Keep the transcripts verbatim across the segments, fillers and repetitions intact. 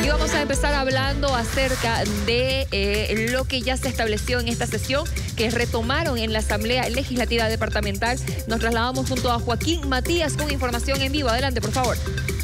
Y vamos a empezar hablando acerca de eh, lo que ya se estableció en esta sesión, que retomaron en la Asamblea Legislativa Departamental. Nos trasladamos junto a Joaquín Matías con información en vivo. Adelante, por favor.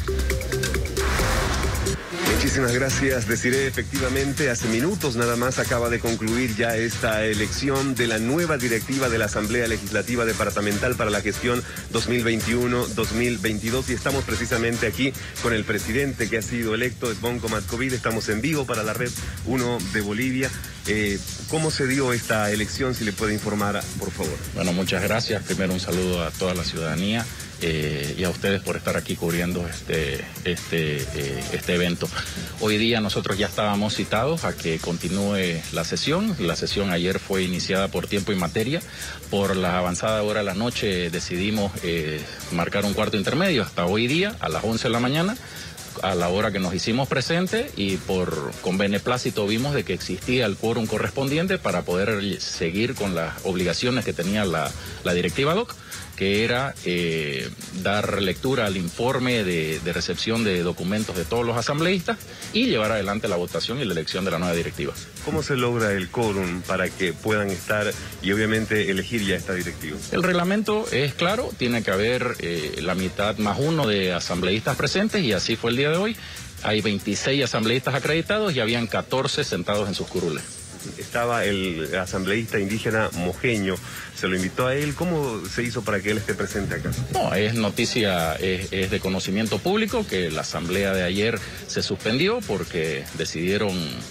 Muchísimas gracias, Desiree. Efectivamente, hace minutos nada más acaba de concluir ya esta elección de la nueva directiva de la Asamblea Legislativa Departamental para la gestión dos mil veintiuno dos mil veintidós y estamos precisamente aquí con el presidente que ha sido electo, Edbonco Matkovit. Estamos en vivo para la Red uno de Bolivia. Eh, ¿Cómo se dio esta elección? Si le puede informar, por favor. Bueno, muchas gracias. Primero un saludo a toda la ciudadanía. Eh, y a ustedes por estar aquí cubriendo este, este, eh, este evento. Hoy día nosotros ya estábamos citados a que continúe la sesión. La sesión ayer fue iniciada por tiempo y materia. Por la avanzada hora de la noche decidimos eh, marcar un cuarto intermedio hasta hoy día a las once de la mañana. A la hora que nos hicimos presentes y por con beneplácito vimos de que existía el quórum correspondiente para poder seguir con las obligaciones que tenía la, la directiva D O C, que era eh, dar lectura al informe de, de recepción de documentos de todos los asambleístas y llevar adelante la votación y la elección de la nueva directiva. ¿Cómo se logra el quórum para que puedan estar y obviamente elegir ya esta directiva? El reglamento es claro, tiene que haber eh, la mitad más uno de asambleístas presentes y así fue el día de hoy. Hay veintiséis asambleístas acreditados y habían catorce sentados en sus curules. Estaba el asambleísta indígena Mojeño, se lo invitó a él. ¿Cómo se hizo para que él esté presente acá? No, es noticia, es, es de conocimiento público que la asamblea de ayer se suspendió porque decidieron,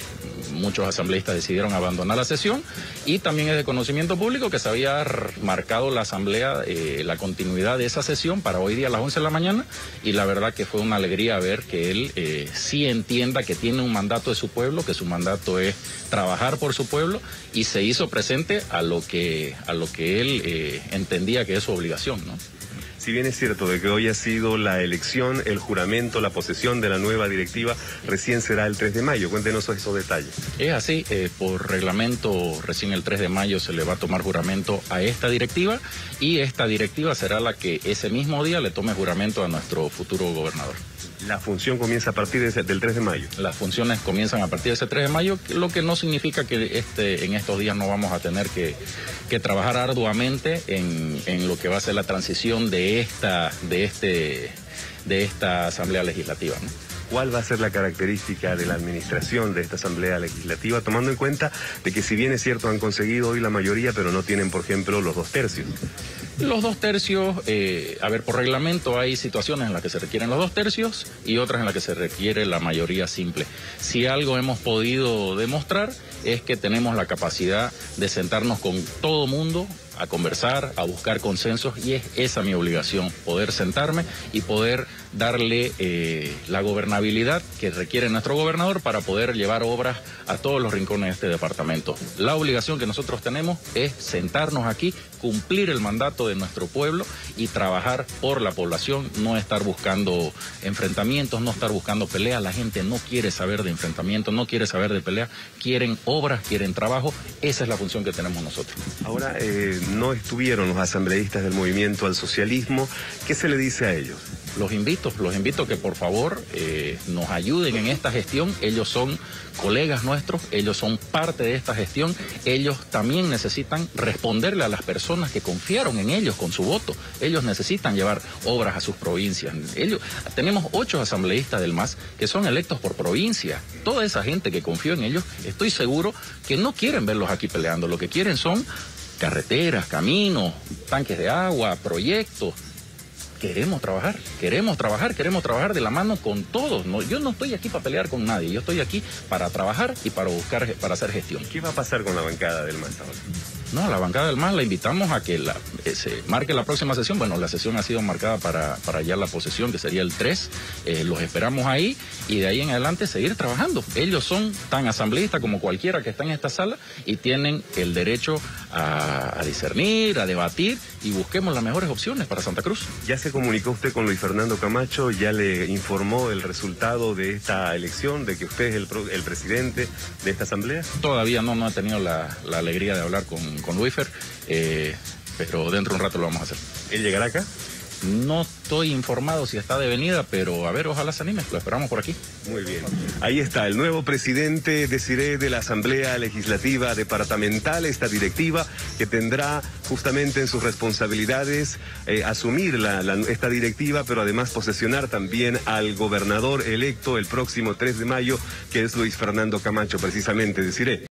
muchos asambleístas decidieron abandonar la sesión, y también es de conocimiento público que se había marcado la asamblea, eh, la continuidad de esa sesión para hoy día a las once de la mañana, y la verdad que fue una alegría ver que él eh, sí entienda que tiene un mandato de su pueblo, que su mandato es trabajar por su pueblo, y se hizo presente a lo que, a lo que él eh, entendía que es su obligación, ¿no? Si bien es cierto de que hoy ha sido la elección, el juramento, la posesión de la nueva directiva, recién será el tres de mayo. Cuéntenos esos detalles. Es así, eh, por reglamento, recién el tres de mayo se le va a tomar juramento a esta directiva, y esta directiva será la que ese mismo día le tome juramento a nuestro futuro gobernador. La función comienza a partir de ese, del tres de mayo. Las funciones comienzan a partir de ese tres de mayo, lo que no significa que este, en estos días no vamos a tener que, que trabajar arduamente en, en lo que va a ser la transición de esta, de este, de esta Asamblea Legislativa, ¿no? ¿Cuál va a ser la característica de la administración de esta Asamblea Legislativa, tomando en cuenta de que si bien es cierto han conseguido hoy la mayoría, pero no tienen, por ejemplo, los dos tercios? Los dos tercios, eh, a ver, por reglamento hay situaciones en las que se requieren los dos tercios y otras en las que se requiere la mayoría simple. Si algo hemos podido demostrar es que tenemos la capacidad de sentarnos con todo mundo a conversar, a buscar consensos, y es esa mi obligación, poder sentarme y poder darle eh, la gobernabilidad que requiere nuestro gobernador para poder llevar obras a todos los rincones de este departamento. La obligación que nosotros tenemos es sentarnos aquí, cumplir el mandato de nuestro pueblo y trabajar por la población, no estar buscando enfrentamientos, no estar buscando peleas. La gente no quiere saber de enfrentamientos, no quiere saber de peleas, quieren obras, quieren trabajo. Esa es la función que tenemos nosotros. Ahora, eh, no estuvieron los asambleístas del Movimiento al Socialismo. ¿Qué se le dice a ellos? Los invito, los invito que por favor eh, nos ayuden en esta gestión. Ellos son colegas nuestros, ellos son parte de esta gestión, ellos también necesitan responderle a las personas que confiaron en ellos con su voto. Ellos necesitan llevar obras a sus provincias. Ellos, tenemos ocho asambleístas del M A S que son electos por provincia. Toda esa gente que confió en ellos, estoy seguro que no quieren verlos aquí peleando. Lo que quieren son carreteras, caminos, tanques de agua, proyectos. Queremos trabajar, queremos trabajar, queremos trabajar de la mano con todos. No, yo no estoy aquí para pelear con nadie, yo estoy aquí para trabajar y para buscar, para hacer gestión. ¿Qué va a pasar con la bancada del M A S ahora? No, la bancada del M A S la invitamos a que la, eh, se marque la próxima sesión. Bueno, la sesión ha sido marcada para, para ya la posesión, que sería el tres. Eh, los esperamos ahí y de ahí en adelante seguir trabajando. Ellos son tan asambleístas como cualquiera que está en esta sala y tienen el derecho a, a discernir, a debatir, y busquemos las mejores opciones para Santa Cruz. ¿Ya se comunicó usted con Luis Fernando Camacho? ¿Ya le informó el resultado de esta elección, de que usted es el, el presidente de esta asamblea? Todavía no, no he tenido la, la alegría de hablar con, con Luisfer, eh, pero dentro de un rato lo vamos a hacer. ¿Él llegará acá? No estoy informado si está de venida, pero a ver, ojalá se anime, lo esperamos por aquí. Muy bien. Ahí está, el nuevo presidente, Desiree, de la Asamblea Legislativa Departamental, esta directiva que tendrá justamente en sus responsabilidades eh, asumir la, la, esta directiva, pero además posesionar también al gobernador electo el próximo tres de mayo, que es Luis Fernando Camacho, precisamente, Desiree.